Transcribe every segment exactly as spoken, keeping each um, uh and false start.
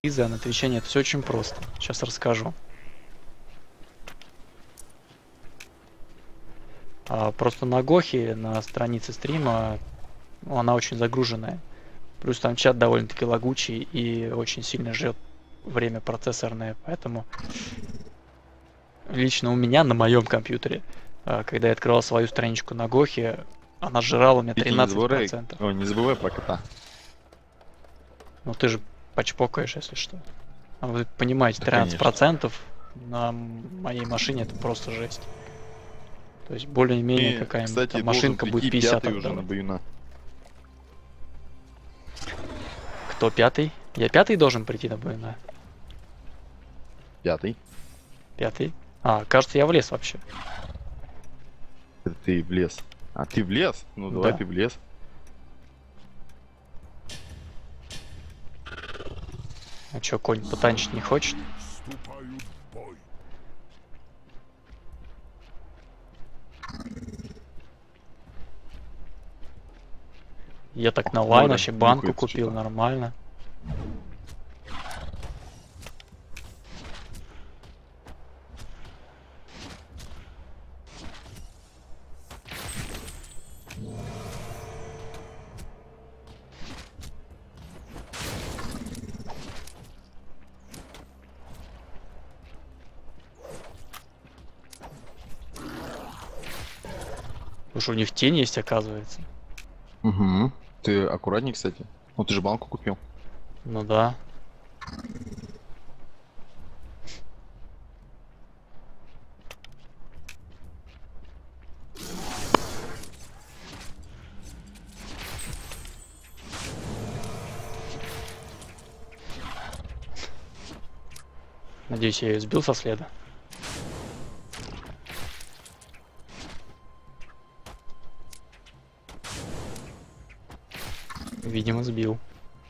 призы, а на Твиче нет. Все очень просто. Сейчас расскажу. А, просто на Гохе, на странице стрима, ну, она очень загруженная. Плюс там чат довольно-таки лагучий и очень сильно жрет время процессорное. Поэтому лично у меня на моем компьютере, а, когда я открывал свою страничку на Гохе, она жрала у меня Витя, не тринадцать забывай, процентов. ой, не забывай про кота. Ну ты же почпокаешь, если что. А вы понимаете, Да, тринадцать конечно. процентов на моей машине это просто жесть. То есть более-менее И, какая-нибудь кстати, там должен машинка будет прийти пятьдесят пятый уже на отдавать. Баюна. Кто пятый? Я пятый должен прийти на БНА? Пятый. Пятый? А, кажется, я влез вообще. Это ты влез. А ты влез? Ну давай Да. ты влез. А чё, конь потанчить не хочет? Вступают в бой. Я так на лайн Море вообще банку нюхается купил, что-то. нормально. Потому что у них тень есть, оказывается. Угу. Ты аккуратней, кстати. Ну ты же банку купил. Ну да. Надеюсь, я ее сбил со следа. Видимо, сбил.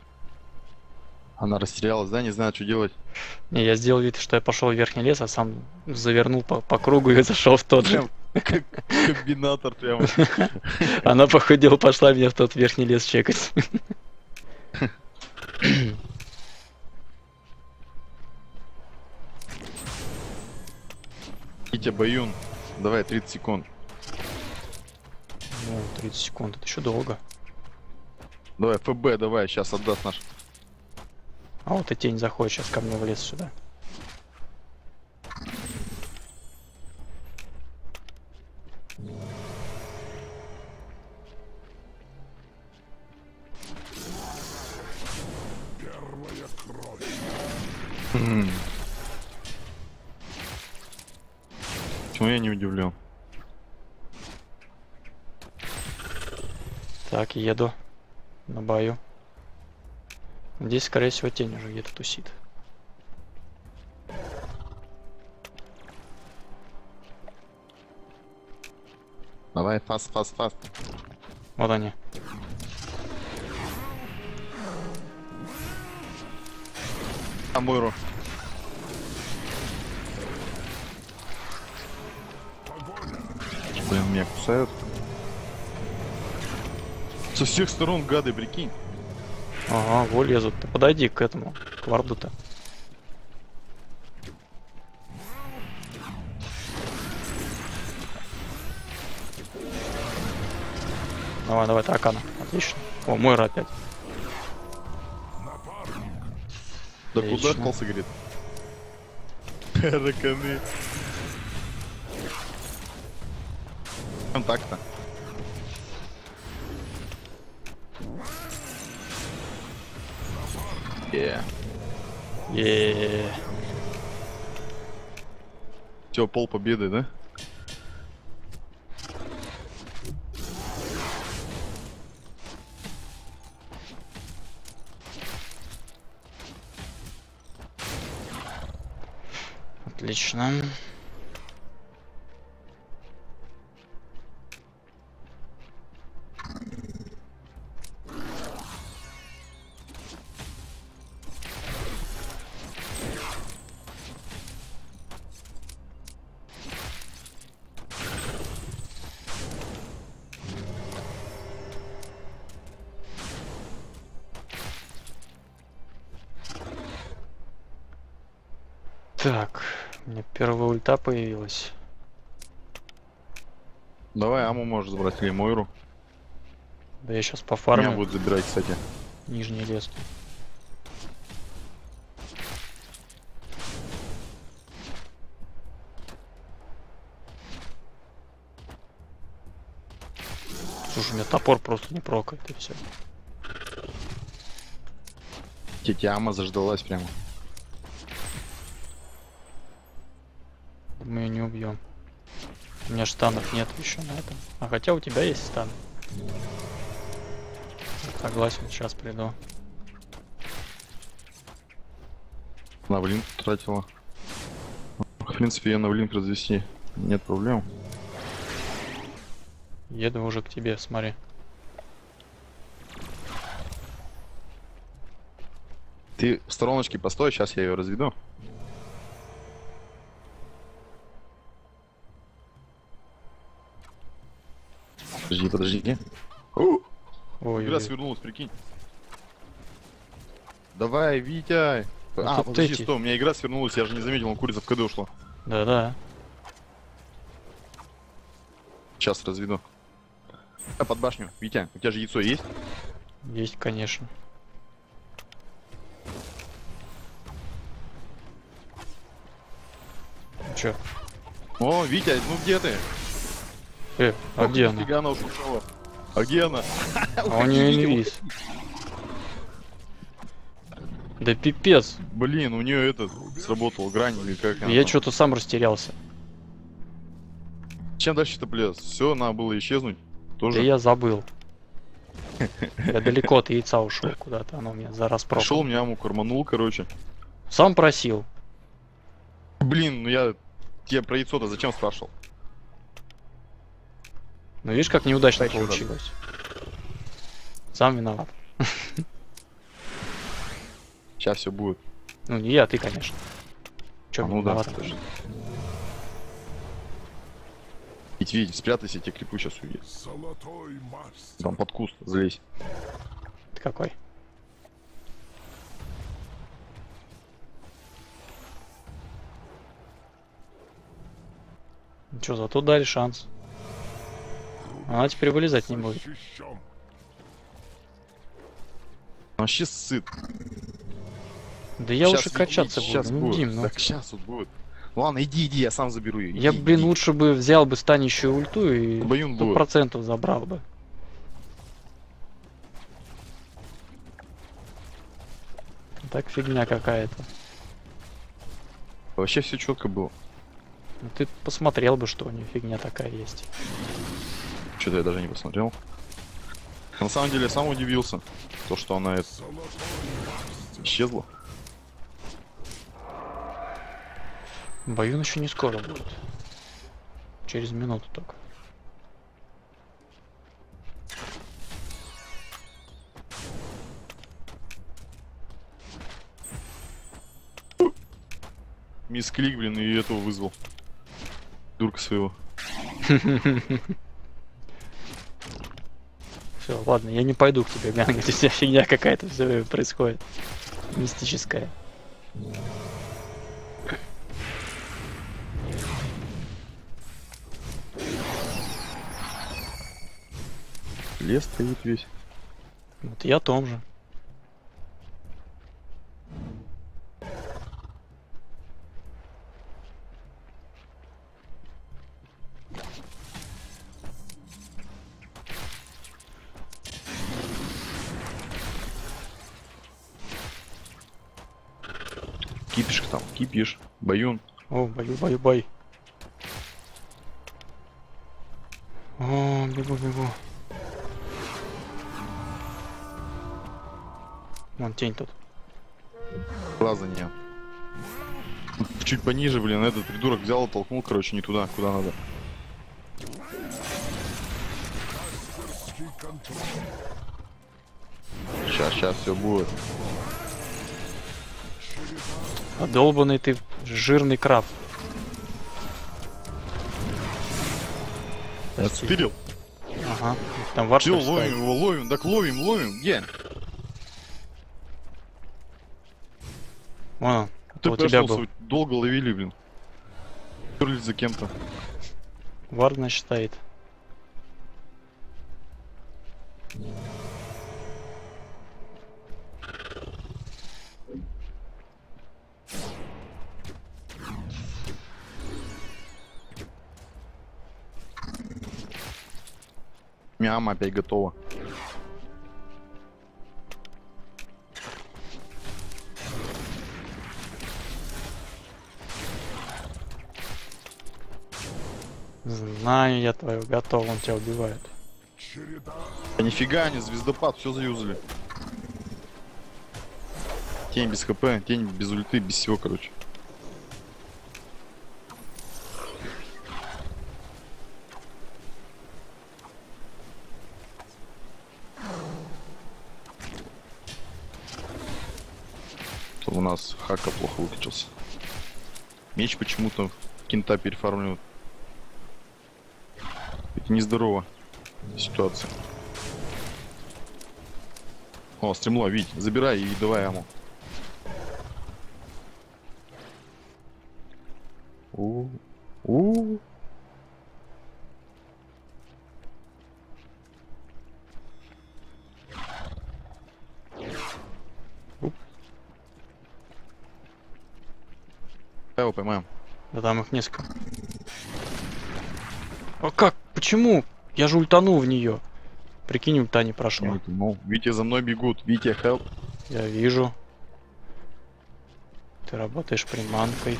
Она растерялась, да, не знает, что делать. Не, я сделал вид, что я пошел в верхний лес, а сам завернул по, по кругу и зашел в тот же. Прям как комбинатор прямо. Она похудела, пошла меня в тот верхний лес чекать. Витя, Баюн. Давай, тридцать секунд. Ну, тридцать секунд, это еще долго. Давай, ФБ, давай, сейчас отдаст наш. А вот и тень заходит сейчас ко мне в лес сюда. Первая кровь. М. Почему я не удивлен? Так, еду на баю. Здесь, скорее всего, тень уже где-то тусит. Давай, фаст, фаст, фаст. Вот они. А Мойру. Блин, меня кусают. Со всех сторон гады, прикинь. Ага, во лезут. Ты подойди к этому, к варду-то. Давай, давай, таракана. Отлично. О, Мойра опять. Да Отлично. куда кался, говорит? Тараканы. Контакта. Yeah. Еее. Все, пол победы, да? Отлично. Так, у меня первая ульта появилась. Давай Аму можешь забрать или Мойру. Да я сейчас Меня пофармлю. будет забирать, кстати. Нижний лес. Слушай, у меня топор просто не прокает, и все. Тетя Ама заждалась прямо. Мы ее не убьем. У меня штанов нет еще на этом. А хотя у тебя есть стан. Согласен, сейчас приду. На блин тратила. В принципе, я на блин развести. Нет проблем. Еду уже к тебе, смотри. Ты в стороночке постой, сейчас я ее разведу. Подожди, подожди. У, Ой, игра ой, свернулась, прикинь. Давай, Витя. Ну, А, тут подожди, эти. стой, у меня игра свернулась, я же не заметил, он курица в КД ушла. да-да. Сейчас разведу. А, под башню. Витя, у тебя же яйцо есть? Есть, конечно. Ну чё? О, Витя, ну где ты? Э, а Ох, где она? нифига она ушла. А где она? А у нее инвиз. Да пипец. Блин, у нее этот сработал грань или как она Я там? что-то сам растерялся. Чем дальше-то, блядь? Все, надо было исчезнуть. Да Тоже. я забыл. Я далеко от яйца ушел куда-то, оно у меня за раз Пришел, пропало. меня аму корманул, короче. Сам просил. Блин, ну я тебе про яйцо-то зачем спрашивал? Ну видишь, как неудачно Дай еще раз. получилось. Сам виноват. Сейчас все будет. Ну не я, ты, конечно. Че, А, ну да, виноват? тоже. Ведь, видите, спрятайся, я тебе крипу сейчас увидит. Золотой мастер. Там под куст, залезь. Ты какой? Ну что, зато дали шанс. Она теперь вылезать не будет. Защищен. Вообще сыт. Да я Щас лучше иди, качаться щас буду. Ну, будет. Дим, ну. Так сейчас вот будет. Ладно, иди, иди, я сам заберу ее. Я, Иди, блин, иди. лучше бы взял бы станущую ульту и Баюн сто будет. процентов забрал бы. Так фигня какая-то. Вообще все четко было. Ну, ты посмотрел бы, что у нее фигня такая есть. Что-то я даже не посмотрел. На самом деле я сам удивился, то что она это Золотой мастер. исчезла. Баюн еще не скоро будет. Через минуту только. Мисс Клик, блин, и этого вызвал. Дурка своего. Все, ладно, я не пойду к тебе, Ганг, здесь фигня какая-то все время происходит. Мистическая. Лес стоит весь. Вот я о том же. Кипишь там, кипишь. Баюн. О, бою, бою, бой. О, бегу, бегу. Вон тень тут. Глаза не. Чуть пониже, блин, этот придурок взял и толкнул, короче, не туда, куда надо. Мастерский контроль. Сейчас, сейчас все будет. А долбанный ты жирный краб. Почти. Отстырил. Ага. Там варшка Все, стоит. ловим его, ловим, так ловим, ловим. Где? Вон он. Ты У тебя пошел был. свой долго ловили, блин. Терлись за кем-то. Вард, значит, стоит. Миама опять готова. Знаю я твою, готов, он тебя убивает. Череда А нифига, они звездопад, все заюзали. Тень без хп, тень без ульты, без всего, короче. То у нас хака плохо выкачался. Меч почему-то кента перефармливает. Это нездорово. Ситуация. О, стремло, Вить, забирай и давай аму. У, у. Давай его поймаем. Да там их несколько. А как? Почему? Я же ультанул в нее. Прикинь, ульта не прошла. Ну, Витя за мной бегут. Витя, help. Я вижу. Ты работаешь приманкой.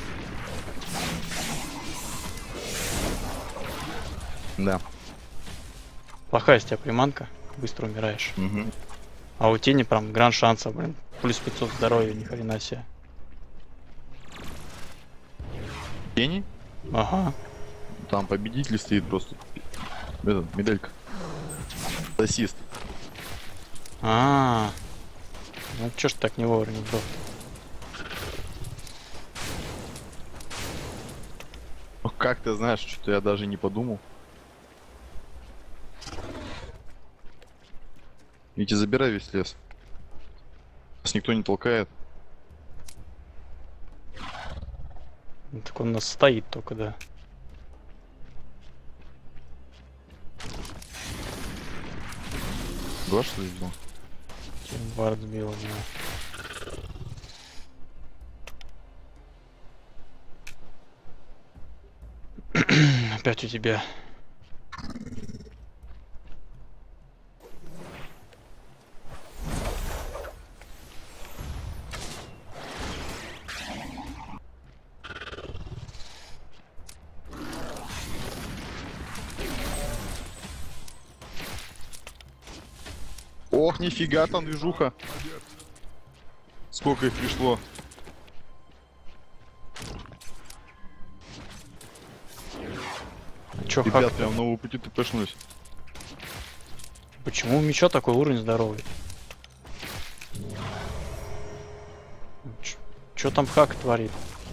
Да. Плохая с тебя приманка. Быстро умираешь. Угу. А у тени прям гранд шансов, блин. Плюс пятьсот здоровья, ни хрена себе. Тени? Ага. Там победитель стоит просто. Этот, медалька. Ассист. А, -а, -а. Ну чё ж так не вовремя был? Ну как ты знаешь, что-то я даже не подумал. Витя, забирай весь лес. Нас никто не толкает. Ну, так он у нас стоит только, да. Два что ли взял? Вард сбил, да. Опять у тебя. Ох, нифига там движуха. Сколько их пришло. Чё, Ребят, хак? прям нового пути ты пошнулись. Почему у меча такой уровень здоровый? Ч- Чё там хак творит?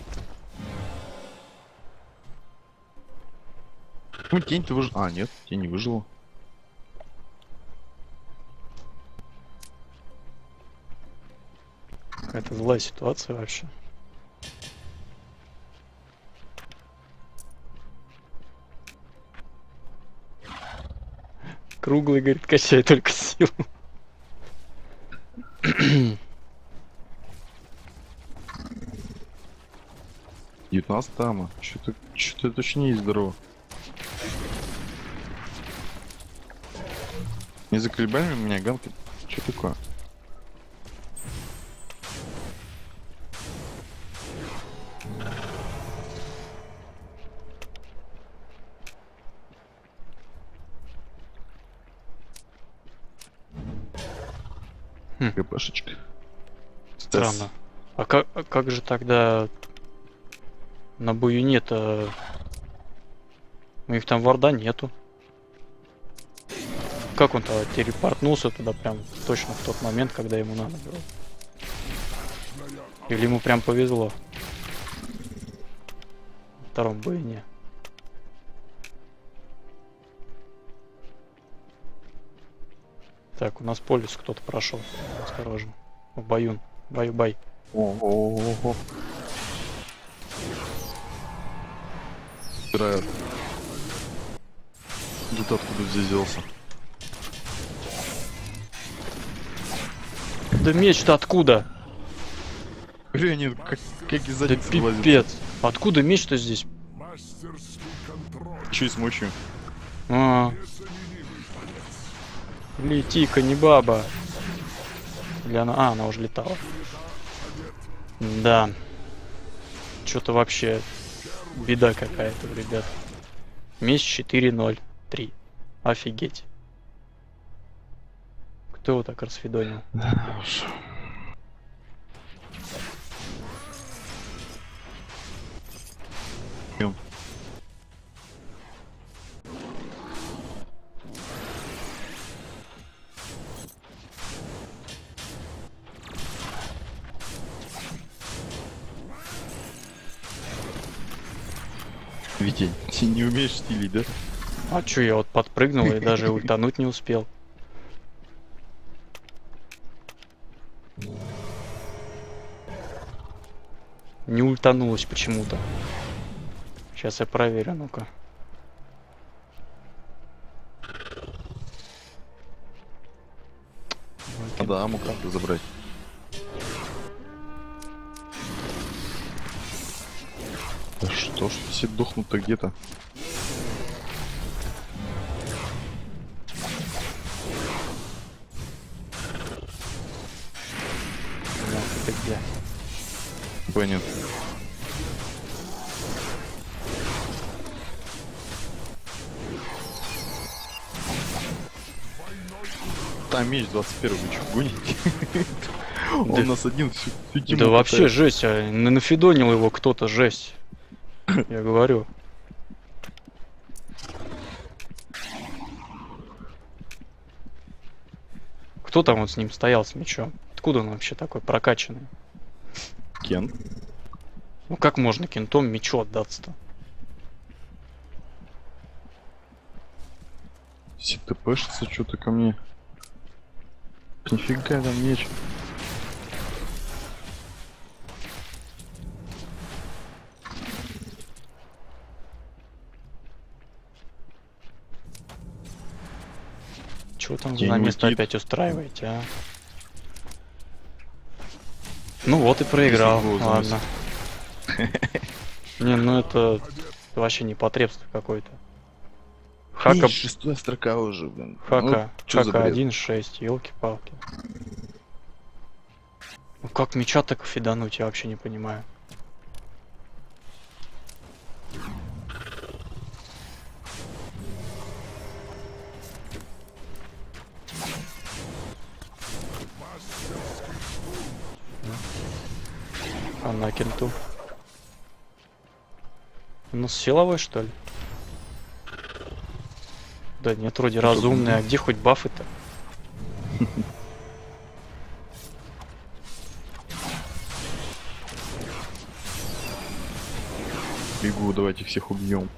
Ну, тень-то выжил. А, нет, тень не выжила. Какая-то злая ситуация вообще. Круглый, говорит, качай только силу. девятнадцать тама. Что-то что-то точно не здорово. Не заколебали меня ганки? Что такое? Хм. ГПшечка. Странно. А как, а как же тогда на бою нет-то? У них там варда нету. Как он-то телепортнулся туда прям точно в тот момент, когда ему надо было? Или ему прям повезло? В втором бою не. Так, у нас полюс кто-то прошел. Осторожно. О, Баюн. Баю-бай. О-о-о-о. собирают. Тут откуда здесь взялся? Да меч-то откуда? Бля, они как, как из Да задницы вылазят. пипец. Откуда меч-то здесь? Мастерский контроль. Чё с мощью? А, лети-ка, не баба. Или она... А, она уже летала. Да. Что-то вообще беда какая-то, ребят. Меч четыре ноль три. Офигеть. Кто его так расфидонил? Пьем. Витя, ты не умеешь стилить, да? А чё, я вот подпрыгнул и даже ультануть не успел. Не ультанулось почему-то. Сейчас я проверю, ну-ка. Надо аму как-то забрать. Да что ж все дохнут-то где-то? Ну, это где? Понятно. Там меч двадцать первый, вы чё, гоните? Он нас один всю, всю тему Да вообще катает. жесть, а на- нафидонил его кто-то, жесть. Я говорю. Кто там вот с ним стоял с мечом? Откуда он вообще такой прокачанный? Кен. Ну как можно кентом мечу отдаться-то? СТПшится что-то ко мне. Нифига там меч. Чего там День за место улетит. опять устраиваете, а? Ну вот и проиграл, Если бы ладно. Не, ну это вообще непотребство какое-то. Хака, Хака... Шестая строка уже, блин. хака, Ну, чё за хака бред? один шесть, елки-палки. Ну как меча так фидануть, я вообще не понимаю. А на кенту. Ну, с силовой, что ли? Да нет, вроде разумный. А где хоть бафы-то? Бегу, давайте всех убьем.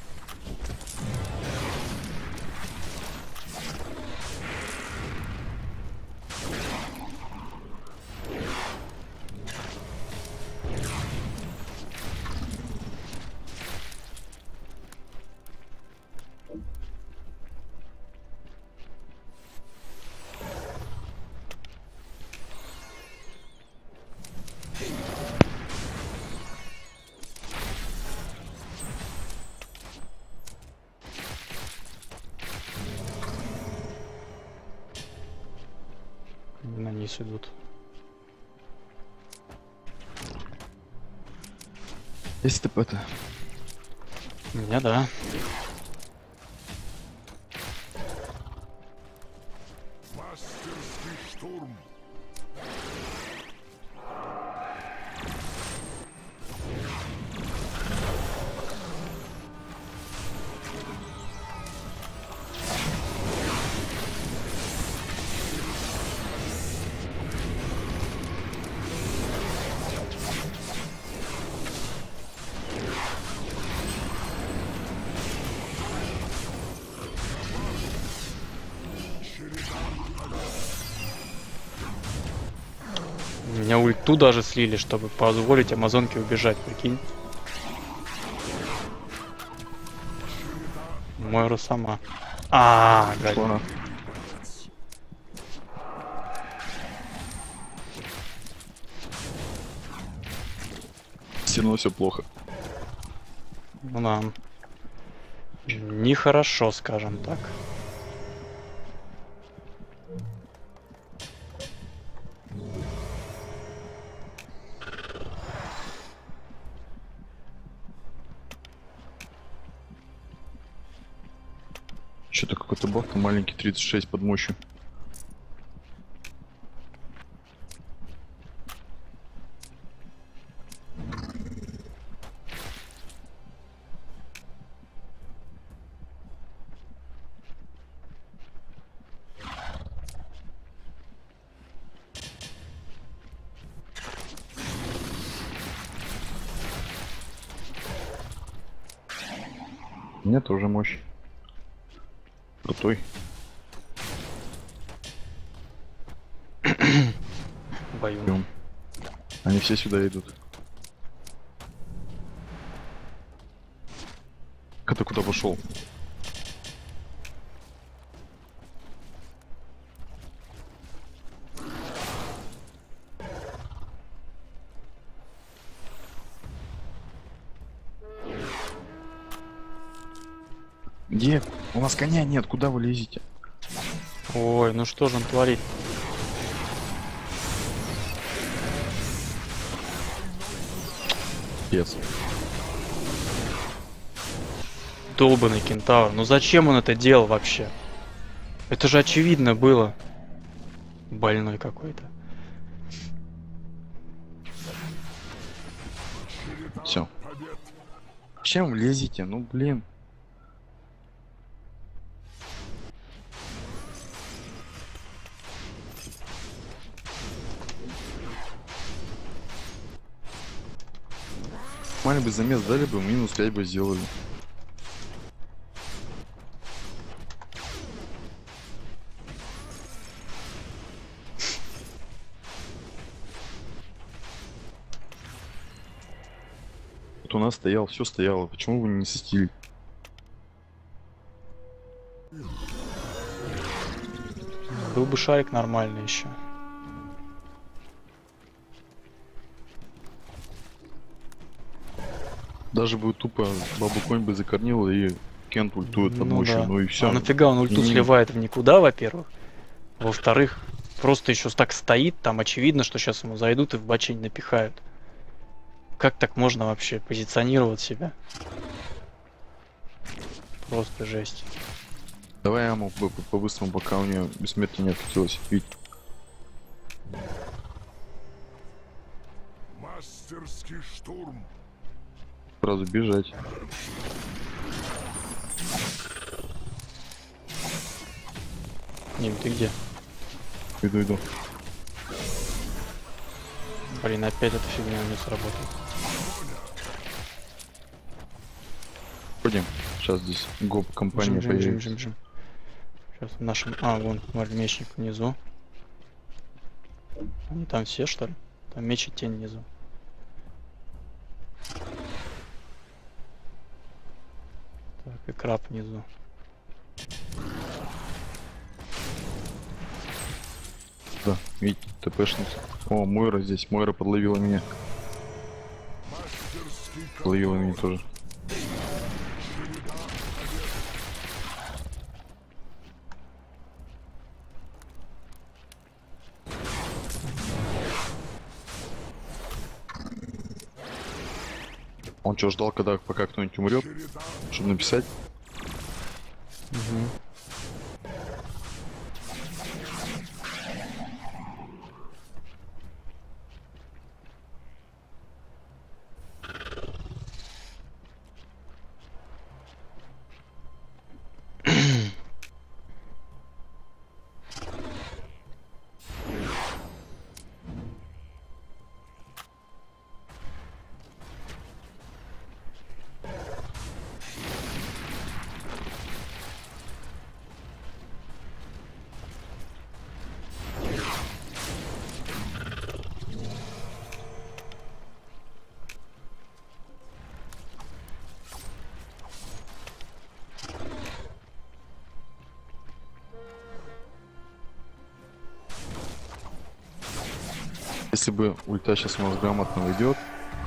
На низ идут. Есть ТП-то? У меня да. Мастерский штурм. Меня ульту даже слили, чтобы позволить амазонке убежать, прикинь. Мойра сама. А, гадина. Ладно. Все равно все плохо. Ну да. Нехорошо, скажем так. Что-то какой-то баф там маленький, тридцать шесть под мощью. У меня тоже мощь. Крутой. Бою. Идем. Они все сюда идут. А ты куда пошел? Где? У нас коня нет, куда вы лезете? Ой, ну что же он творит? Пец. Долбанный кентавр. Ну зачем он это делал вообще? Это же очевидно было. Больной какой-то. Все. Чем вы лезете? Ну блин. Маленький бы замес дали бы, минус пять бы сделали. Вот у нас стоял, все стояло. Почему вы не состили? Был бы шарик нормальный еще. Даже бы тупо бабу конь бы закорнила и Кент ультует под Ну мощью, да. ну и все. А нафига он ульту И не- сливает в никуда, во-первых. Во-вторых, просто еще так стоит, там очевидно, что сейчас ему зайдут и в бачень напихают. Как так можно вообще позиционировать себя? Просто жесть. Давай яму по- по- по-быстрому, пока у нее бессмертие не откатилось. Ведь Мастерский штурм. сразу бежать. Ним, ты где? Иду, иду. Блин, опять эта фигня не сработала. Пойдем. Сейчас здесь гоп компания Жим, жим, жим, появится. жим, жим. Сейчас в нашем... А, вон, мечник внизу. Они там все, что ли? Там меч и тень внизу. Так, и краб внизу. Да, видите, ТПшница. О, Мойра здесь. Мойра подловила меня. Мастерский Подловила меня тоже. Он что, ждал, когда пока кто-нибудь умрет, чтобы написать? Угу. Если бы ульта сейчас у нас грамотно выйдет.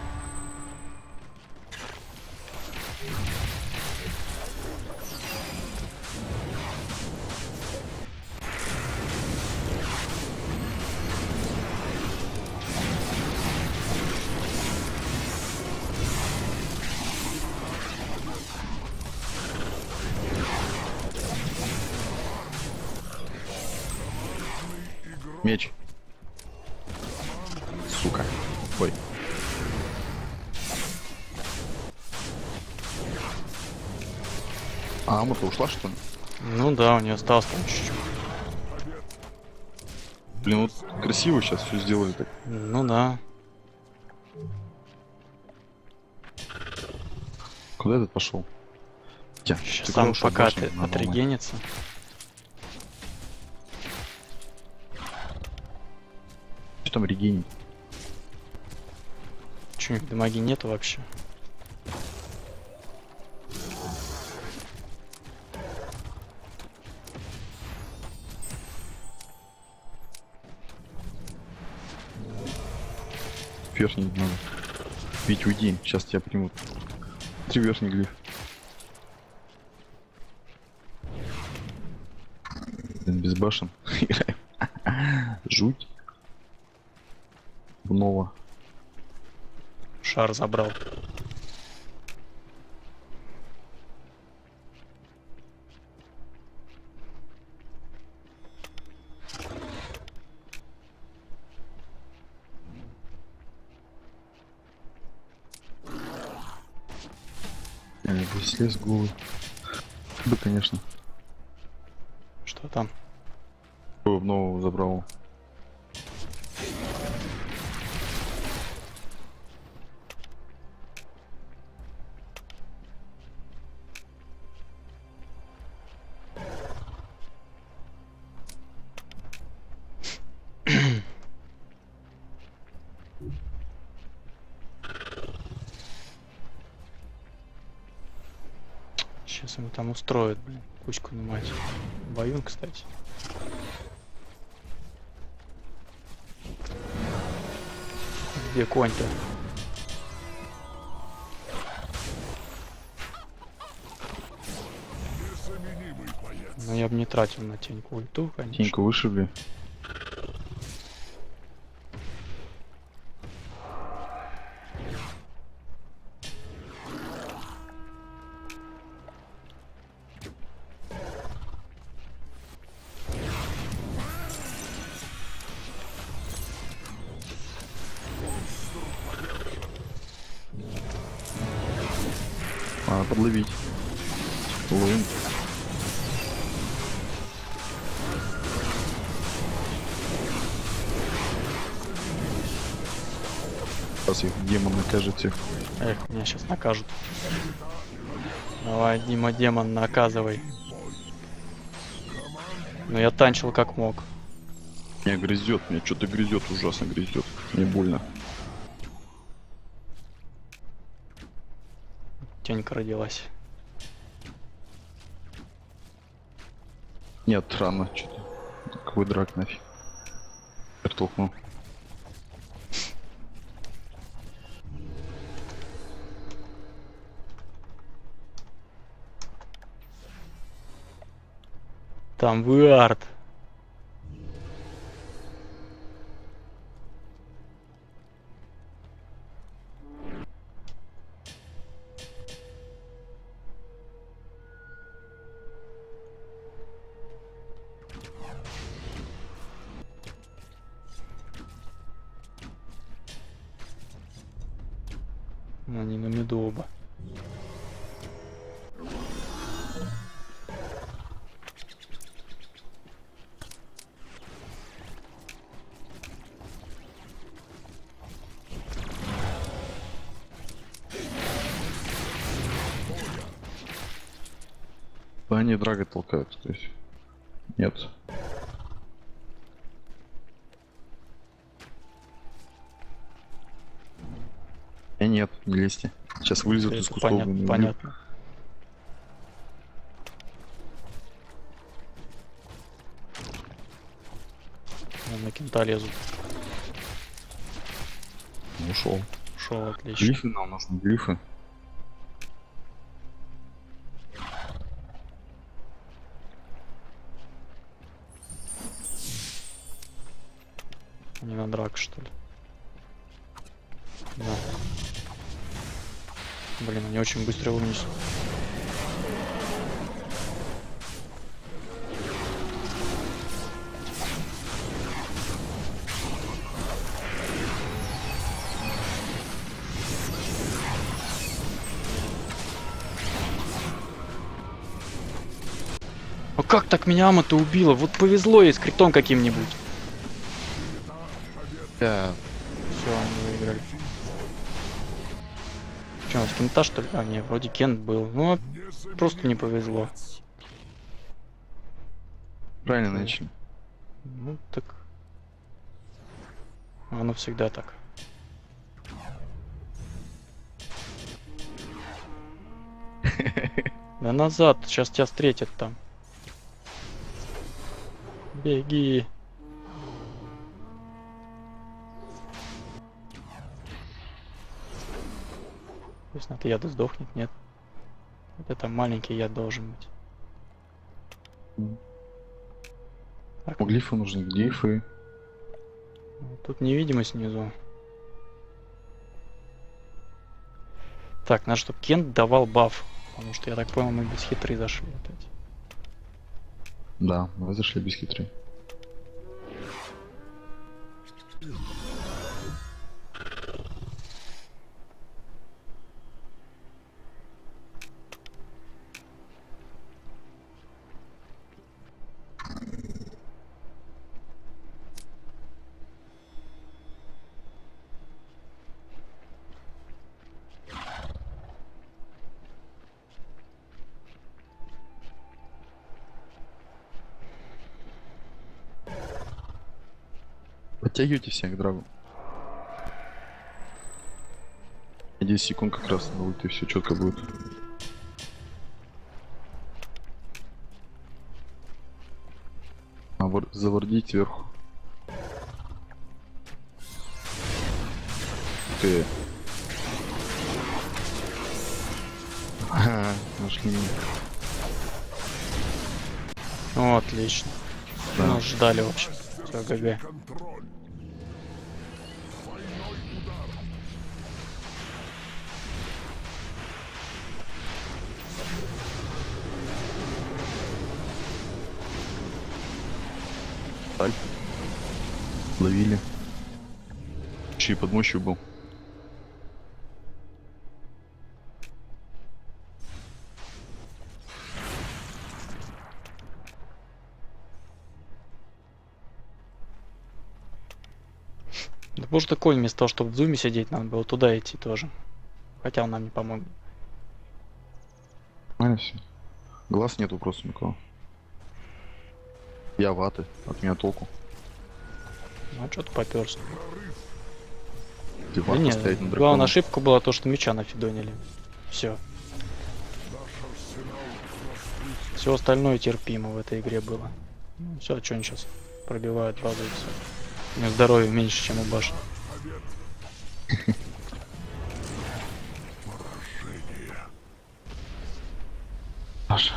Меч. Сука. Ой. А Амур-то ушла, что ли? Ну да, у нее осталось там чуть-чуть. Блин, вот красиво сейчас все сделали так. Ну да. Куда этот пошел? Тя, Сейчас ты сам куда ушел? пока Башня от- на волне. отрегенится. Что там регенить? Че, у них дамаги нету вообще? Верхний надо. Вить, уйди, сейчас тебя примут. Три верхний глиф. Блин, без башен. Жуть. Нова. Шар забрал. Я бы слез голый. Да, конечно. Что там? Ой, нового забрал. Сейчас ему там устроят, блин, кучку на мать. Баюн, кстати. Где конь-то? Незаменимый боец. Ну я бы не тратил на теньку ульту, конечно. Теньку вышибли. Надо подловить. Ловим. Сейчас их демон накажет всех. Эх, меня сейчас накажут. Давай, Дима, демон, наказывай. Ну я танчил как мог. Меня грызет, меня что-то грызет, ужасно грызет. Мне больно. Тенька родилась. Нет, рано, что-то. Какой драк нафиг. Толкнул. Там вард. Они на меду оба. Да они драга толкают, то есть. Нет. Э, нет, не лезьте. Сейчас вылезут из Это кустов. понятно, и- понятно. На кента лезут. ушел. Ушел, отлично. Глифы нам нужны, глифы. Не на драку, что ли? Да. Блин, они очень быстро его унесут. А как так меня Ама-то убила? Вот повезло ей с критом каким-нибудь. Я... Все, они выиграли. Че, у нас кента, что ли? А, не, вроде Кент был. Ну, просто не повезло. Правильно начали. Ну, так... Оно всегда так. Да назад, сейчас тебя встретят там. Беги. Пусть от яда сдохнет, нет. Вот это маленький яд должен быть. Так, Глифы нужны, глифы. тут невидимость снизу. Так, надо, чтобы Кент давал баф. Потому что, я так понял, мы без хитры зашли опять. Да, мы зашли без хитры. Подтягивайте всех, Драгу. десять секунд как раз на ульт, и все четко будет. А вор... Завордить сверху. Ты. Ага, нашли меня. О, отлично. Да. Нас ждали вообще. Все, ГГ. Контроль. Аль. Ловили. Чей под мощью был. Да боже такой, вместо того, чтобы в зуме сидеть, надо было туда идти тоже. Хотя он нам не помог. Нормально все. Глаз нету просто никого. Я ваты, от меня толку. Ну а что-то поперся. Ты Да ваты нет, стоять на главная дракона. ошибка была то, что меча нафидонили. Все. Все остальное терпимо в этой игре было. Ну, все, что они сейчас пробивают базу и все. У него здоровье меньше, чем у башни. Паша.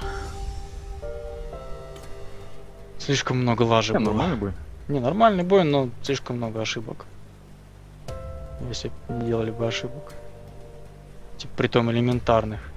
Слишком много лажи Не, было. нормальный бой. Не, нормальный бой, но слишком много ошибок. Если б не делали бы ошибок. Типа, притом элементарных.